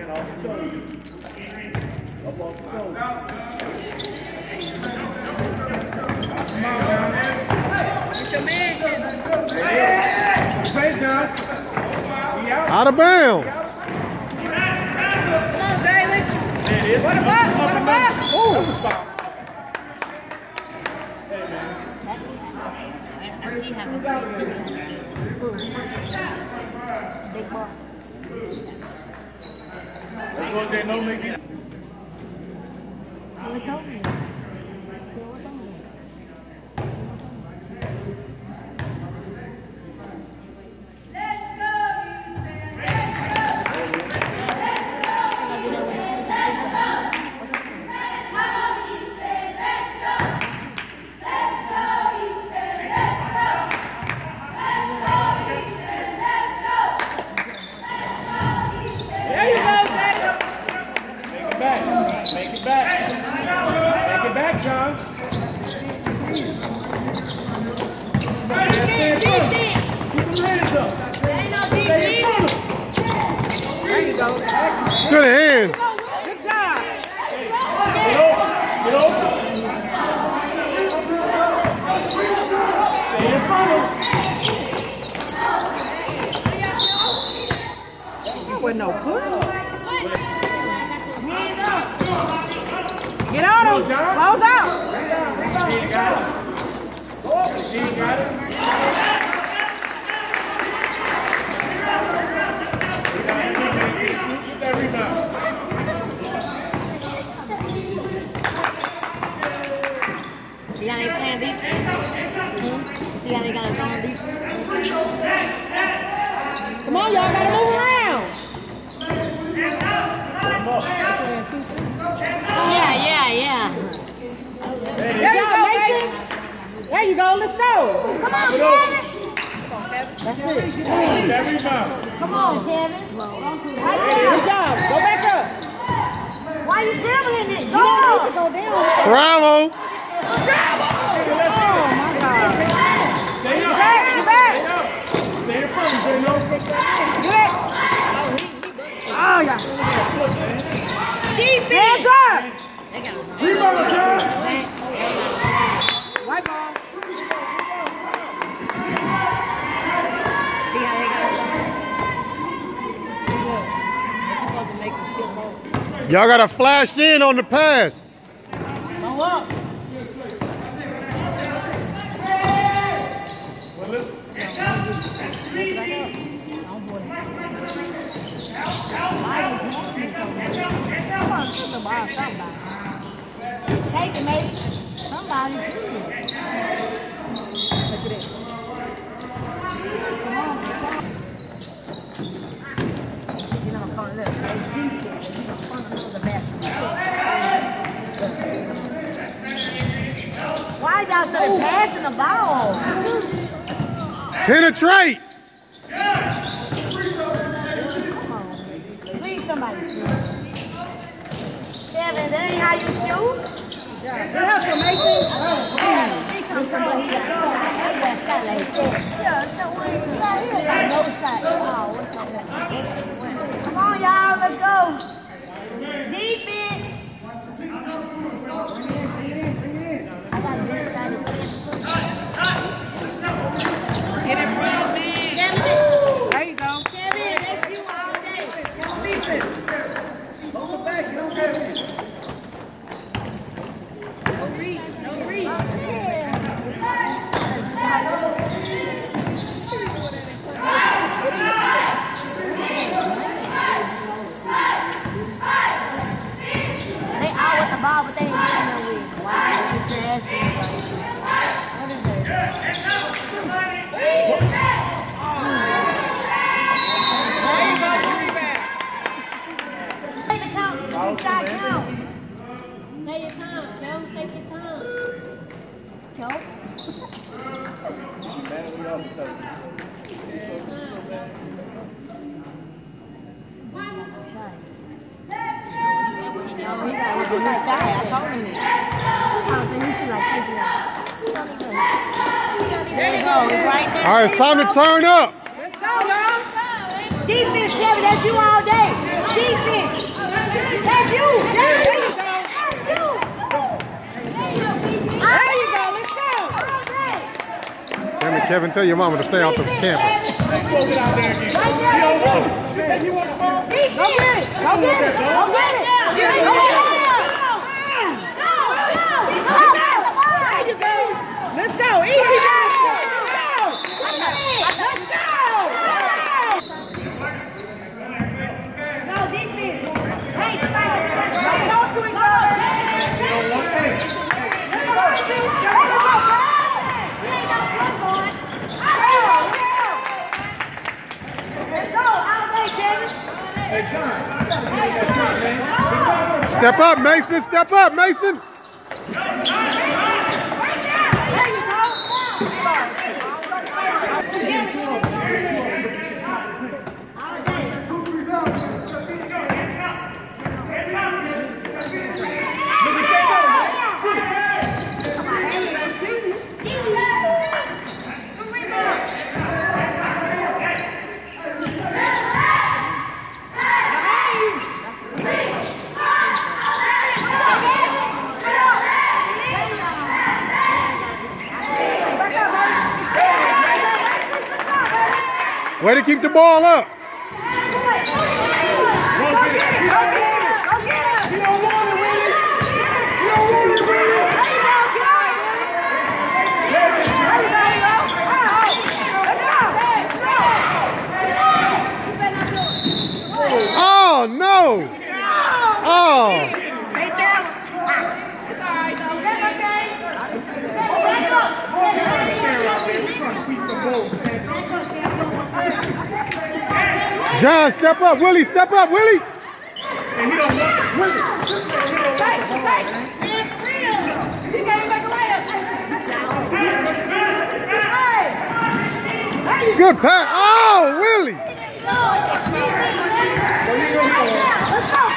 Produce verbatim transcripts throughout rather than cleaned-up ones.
hand off the toe. Up off the toe. Come on, man. Get your man. Hey, John. Out of bounds. Come on, Jalen. There it is. What about? What about? Ooh. That's a foul. Hey, man. I see how it's too. Big ball. Let's go there, no making. Who told me? Good hand. Good job. Get over. Get over. Stay in front of him. That wasn't no push. Get on him. Close out. She ain't got it. She ain't got it. Get that rebound. See how they playing defense? See how they got a zone defense? Come on, y'all gotta move around. Yeah, yeah, yeah. There you go, Mason. There you go. Let's go. Come on, Kevin. That's it. Get that rebound. Come on, Kevin. Good job. Go back up. Why you dribbling it? Go! Go down. Travel. Oh, my God. Stay up. Back, you back. Stay up. Stay in front of him, J-Lo. Good. Oh, yeah. Defense. Hands up. Rebound, John. White ball. See how they got it? Supposed to make them shit more. Y'all got to flash in on the pass. Go up. Take it, mate. Somebody do it. Look at it. Come on, come on. You know, I'm calling this. The Why y'all started passing the ball? Penetrate. Please, somebody shoot. Kevin, that ain't how you shoot. Good hustle, Mason. Come on, y'all, let's go. Defense. I got a big side. Get in front of me. There you go. Kevin, that's you all day. Hold it back. Get on Kevin. No reach, no reach. They all with the ball, but they ain't getting no with. Wow, it's nasty. What is that? Take the count. Take that count. Take your time. Don't take your time. Go. There you go. It's right there. All right, it's time to turn up. Let's go, girl. Defense, Kevin, that's you all day. Defense. That's you. There you go. That's you. There you go. Let's go. Kevin, Kevin, tell your mama to stay off the campus. Right there, you want the ball? Go get it. Go get it. Go get it. Go get it. There you go. Let's go. Easy basket. Let's go. Let's go. No defense. Hey, stop. Go to it. Step up, Mason. Step up, Mason. Way to keep the ball up. Oh, no. Oh. John, step up. Willie, step up. Willie. And he don't want it. Willie. Good pass. Oh, Willie. Let's go,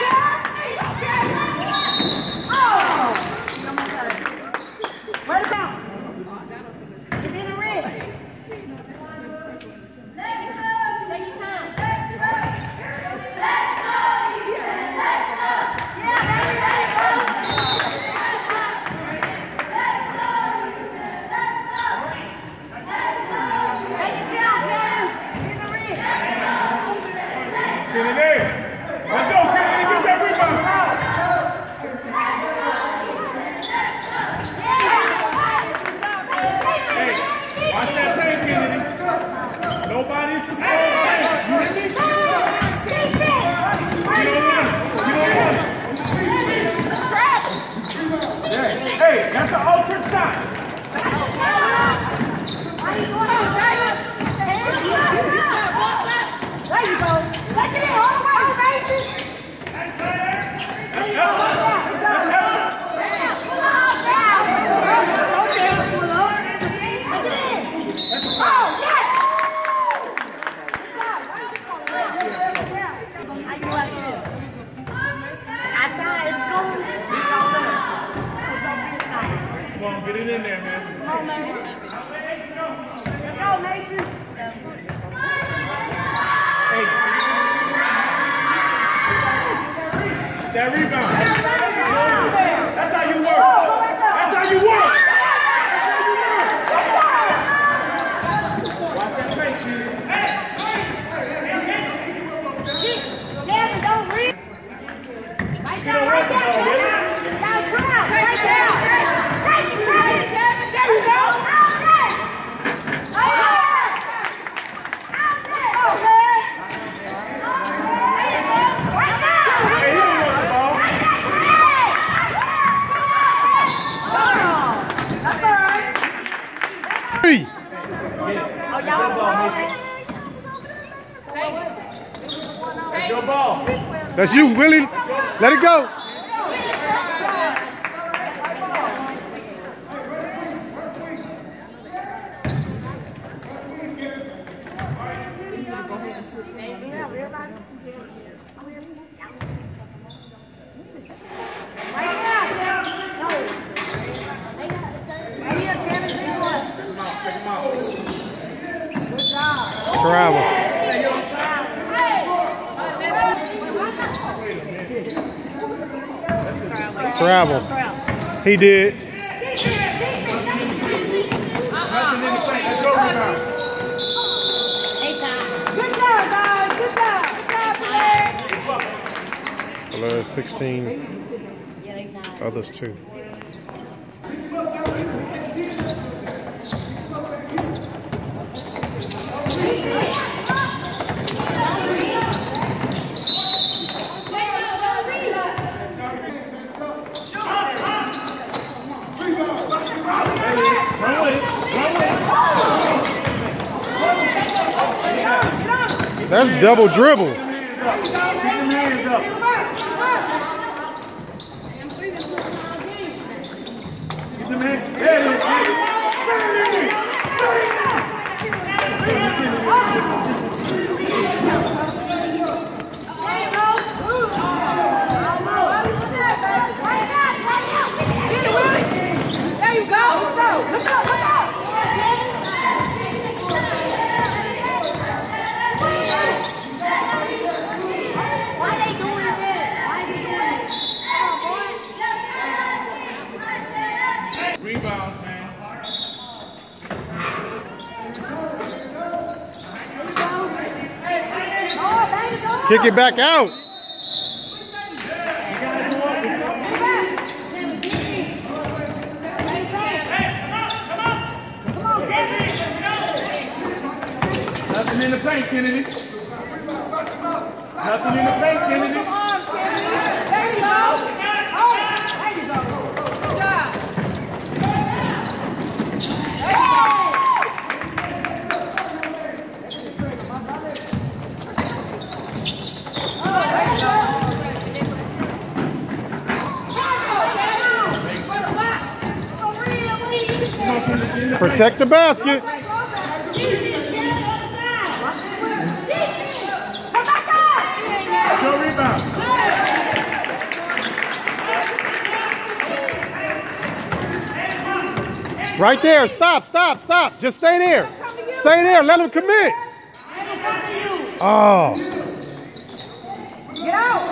Where's it out? It's in the ring. That's an alternate shot. There you go. Take it in all the way, baby. Let's go. Let's go. Oh, yes. Come on, get it in there, man. Come on, man. Let's go, Mason. Hey. That rebound. That's how you work. That's how you work. Watch that face, man. Kevin, don't reach. Right there, right there, Kevin. Now try. Right there. Right there, Kevin. There you go. Out there. Out there. Out there. Right there. Hey, he don't want the ball. That's all right. Three. Oh, y'all ball. It's your ball. That's you, Willie. Let it go. Travel. Travel. He did. Nothing in the paint. Let's go rebound. Good job, guys. Good job. Good job, Blair. There's sixteen. Others too. That's double dribble. Keep them hands up. Keep them hands. There it is. There you go. Let's go. Let's go. Let's go. Why they doing this? Why they doing this? Rebounds, man. Oh, there you go. Kick it back out. Nothing in the paint, Kennedy. Nothing in the paint, Kennedy. Come on, Kennedy. There you go. Oh, there you go. Good job. Protect the basket. Go rebound. Right there. Stop, stop, stop. Just stay there. Stay there. Let him commit. Oh. Get out.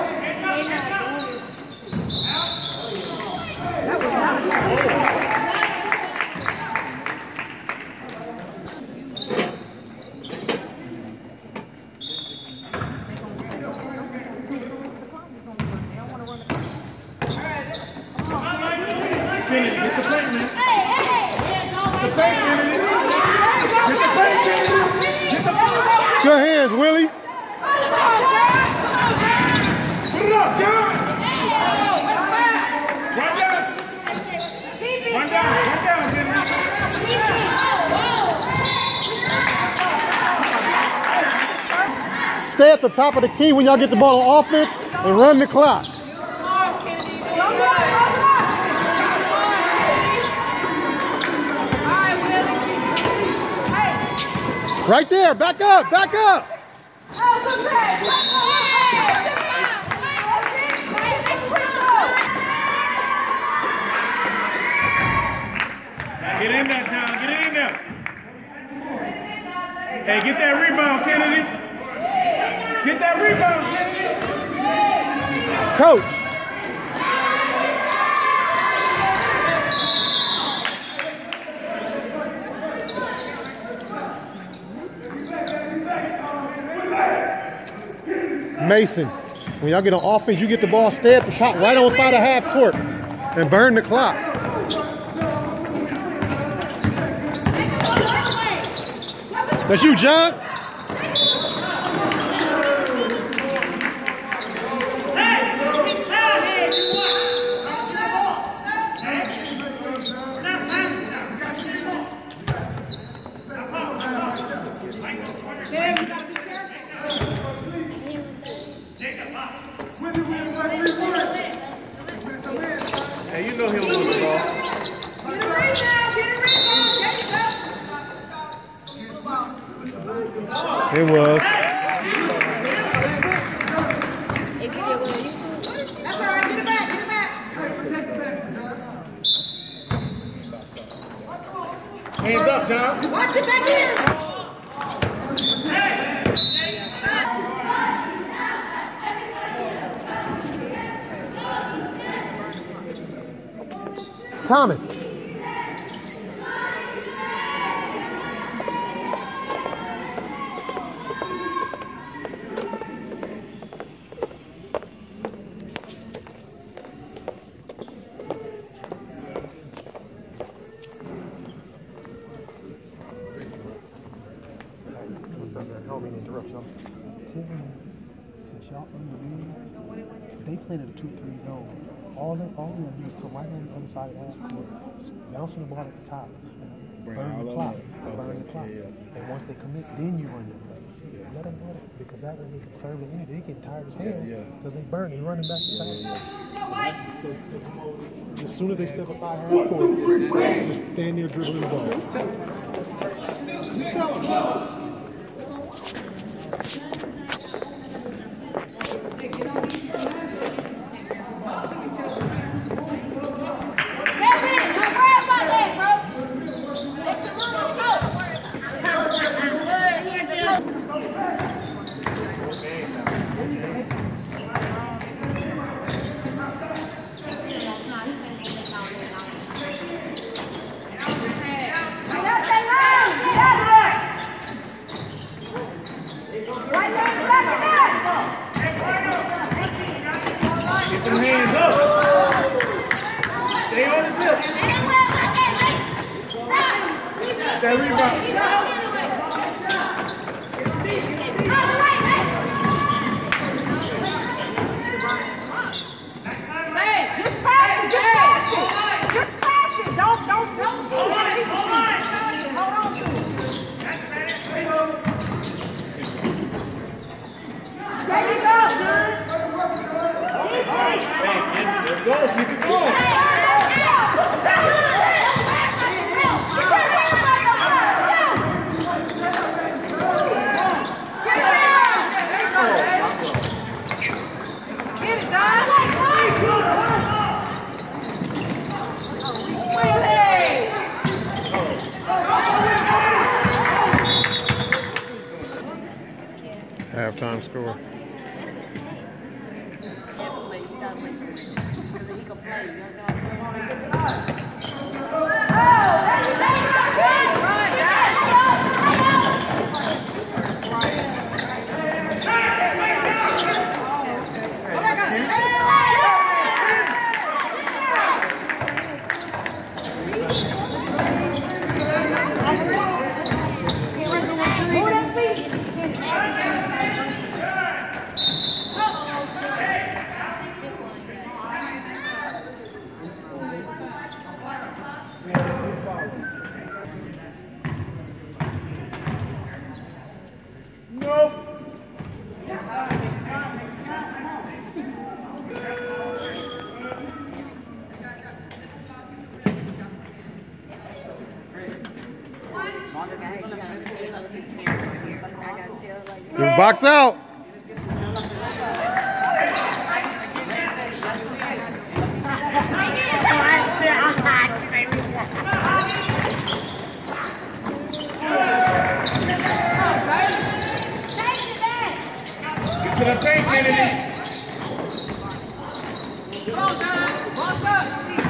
Kennedy, get the paint, man. Get the paint, Kennedy. Get the paint, Kennedy. Get the paint. Good hands, Willie. Put it up, John. Run down. Run down. Run down, Kennedy. Stay at the top of the key when y'all get the ball on offense and run the clock. Right there. Back up. Back up. Get in there, John. Get in there. Hey, get that rebound, Kennedy. Get that rebound, Kennedy. Coach. Mason, when y'all get on offense, you get the ball, stay at the top, right on side of half court, and burn the clock. That's you, John. Hey, you know he'll lose the ball. It was. Hands up, John. Watch it back here. Thomas. Since y'all in the league, they played at a two three zone. All they all they do is come right on the other side of the half court, bouncing the ball at the top, burn the clock, burn the clock. And once they commit, then you run your play. Let them know that, because that way they can serve the energy. They get tired as hell because they burn. They running back to back. As soon as they step aside half court, just stand there dribbling the ball. Hands up. Stay on his hip. That rebound. Hey, just pass it, just pass it. Just pass it. Don't, don't, don't see it. Hold on to it. There you go, dude. Let's go, keep it going. Get it, Don. Halftime score. Box out. Get to the paint, Kennedy. Come on, Don. Box up.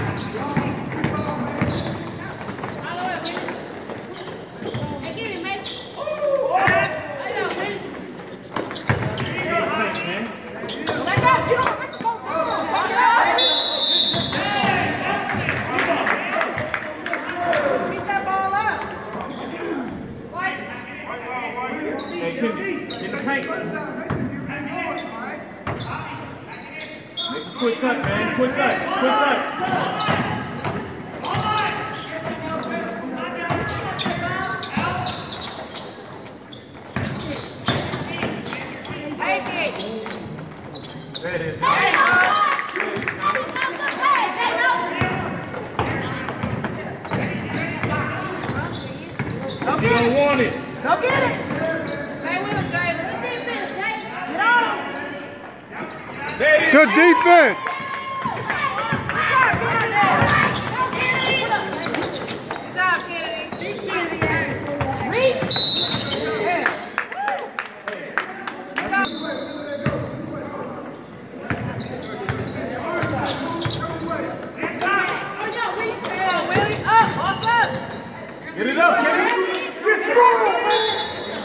Hey, get it, mate. Quick cut, man. Quick cut. Quick cut. There it is. You don't want it. Go get it. Stay with him, Jay. Good defense, Jay. Get on him. There it is. Good defense. Good job, Kennedy. Reach. Yeah. Good job.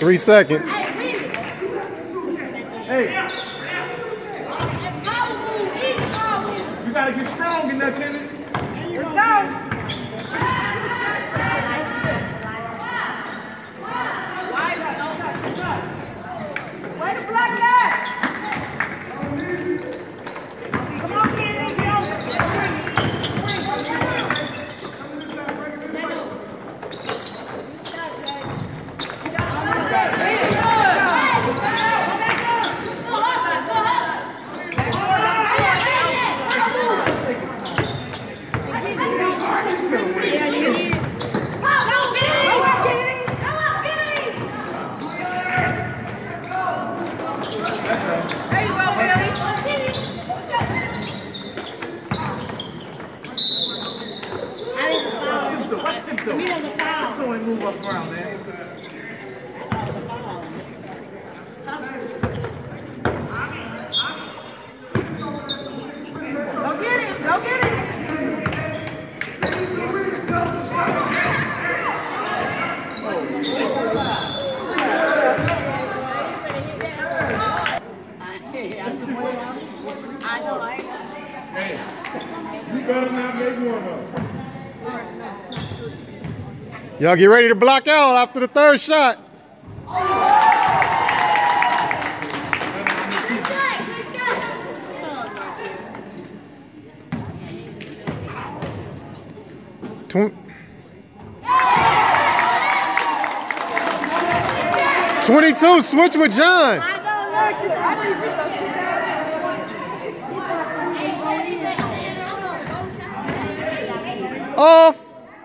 Three seconds. Hey. You gotta get strong in that, Kennedy. Let's go. Way to block that. Come on, Kennedy. Get over it. Move up around, man. Go get it. Go get it. I know, I know. Hey, you better not make one of them. Y'all get ready to block out after the third shot. twenty-two, switch with John. Off.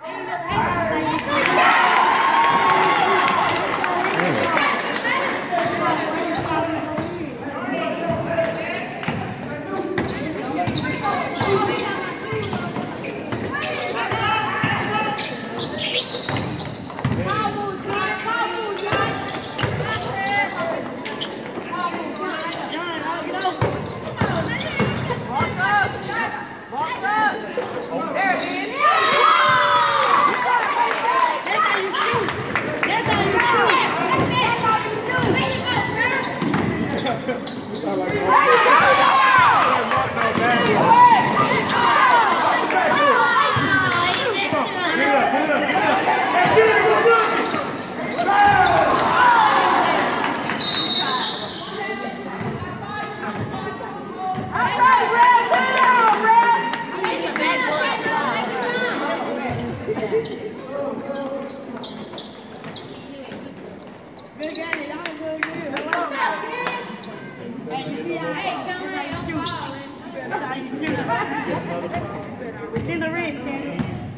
In the wrist, Kenny.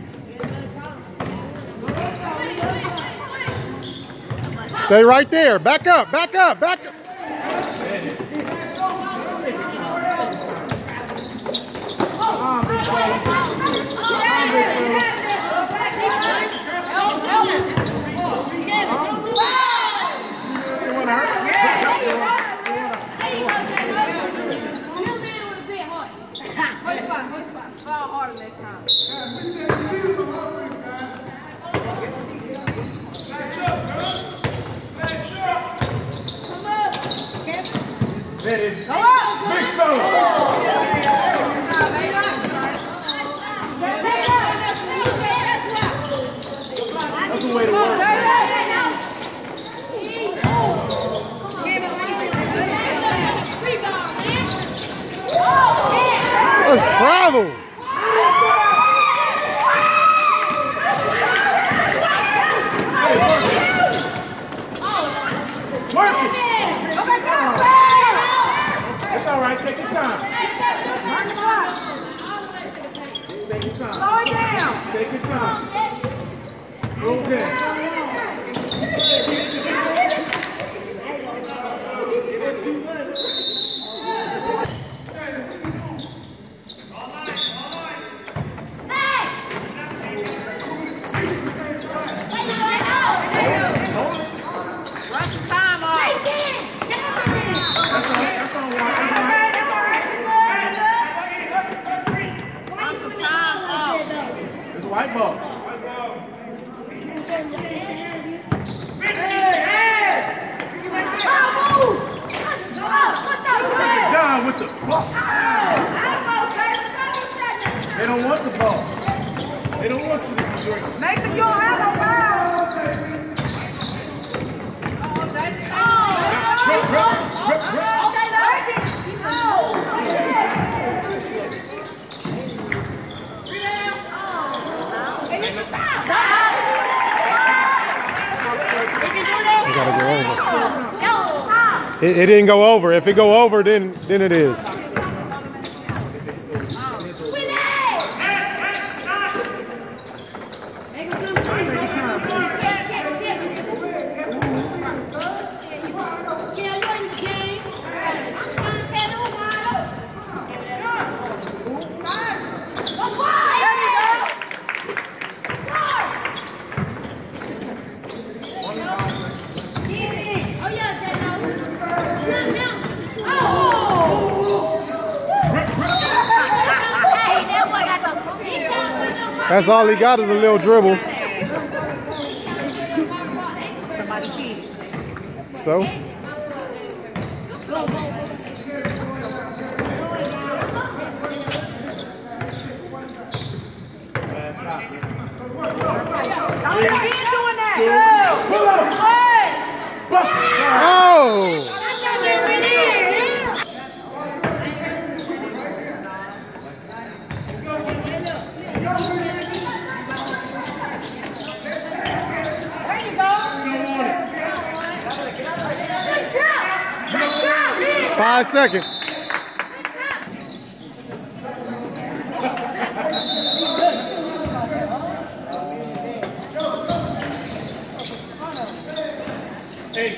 Stay right there. Back up, back up, back up. Big solo. That's the way to work. Let's travel. Work it. It's all right. Take your time. Take your time. Slow it down. Take your time. Okay. the ball. They don't want the ball. They don't want you to drink. Nathan, you don't have no foul. Rip, rip, rip, rip. You gotta go over. It, it didn't go over. If it go over, then then it is. That's all he got is a little dribble. So? Oh! Five seconds. Hey.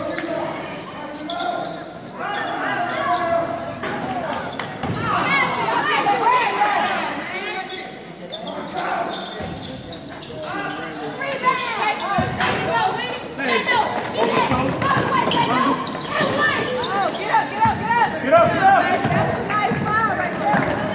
Get up, get up! That's a nice foul right there.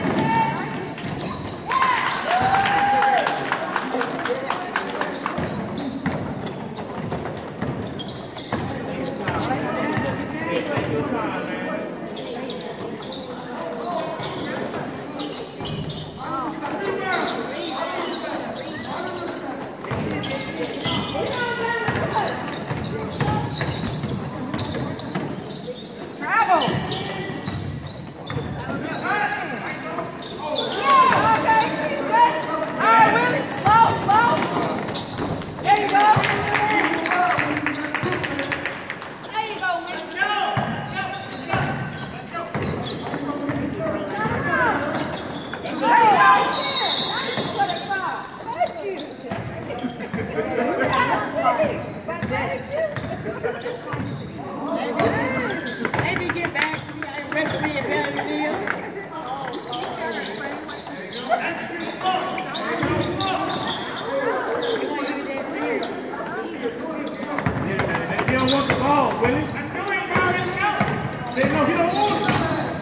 Maybe get back to the referee and better than you. He don't want the ball, Willie. They know he don't want it.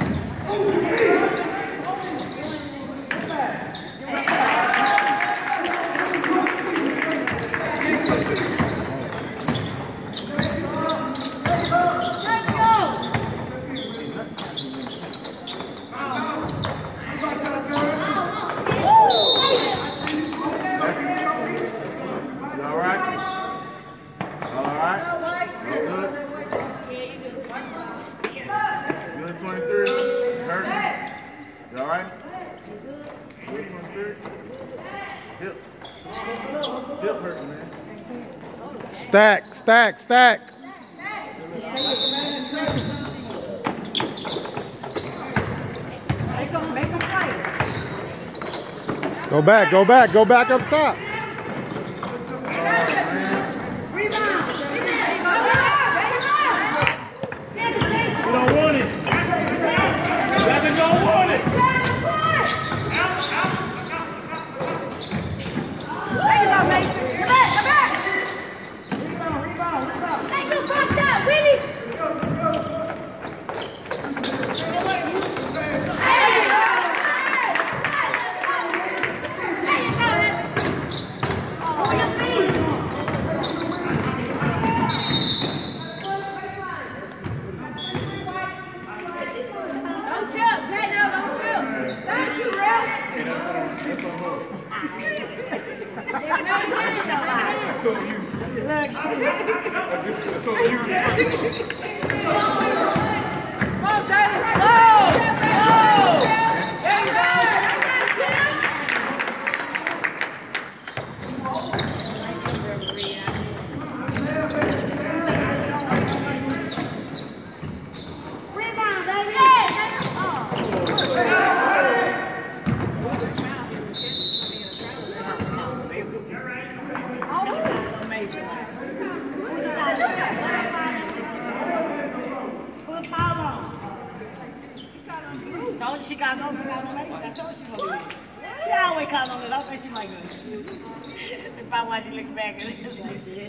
Stack, stack, stack. Go back, go back, go back up top. You don't want it. Devin don't want it. There you go, Mason. Come back, come back. Rebound, rebound, rebound. Hey, go cross that, Willie. There you go. Told you she got no, she got no make. I told you she gonna be. She always call on it. I don't think she might go. If I watch you look back and it's like, yeah.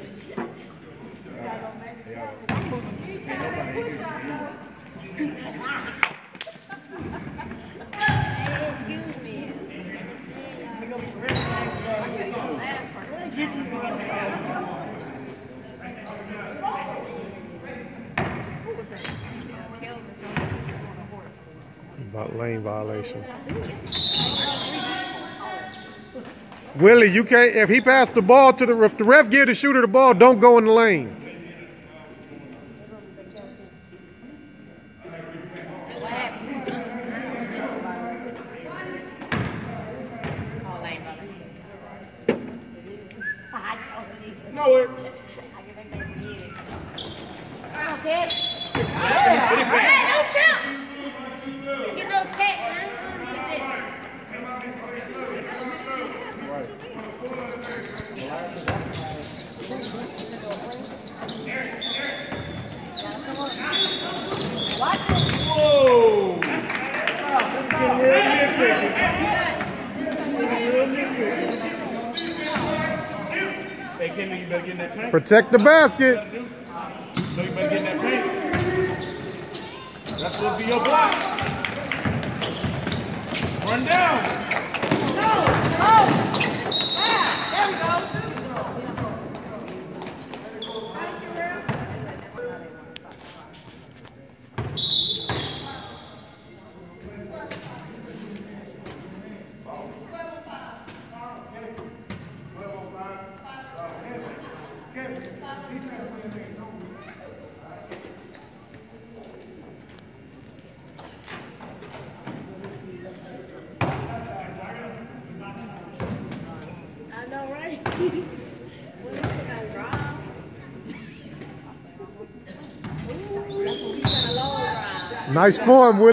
Excuse me. About lane violation. Willie, you can't, if he passed the ball to the, if the ref give the shooter the ball, don't go in the lane. No, it. Okay. Hey, no jump. Get no tech, man. Whoa! Hey, Kenny, you better get in that paint. Protect the basket. So you better get in that paint. That's supposed to be your block. Run down. No! Oh! Yeah! There we go! I know, right? Nice form, Willie.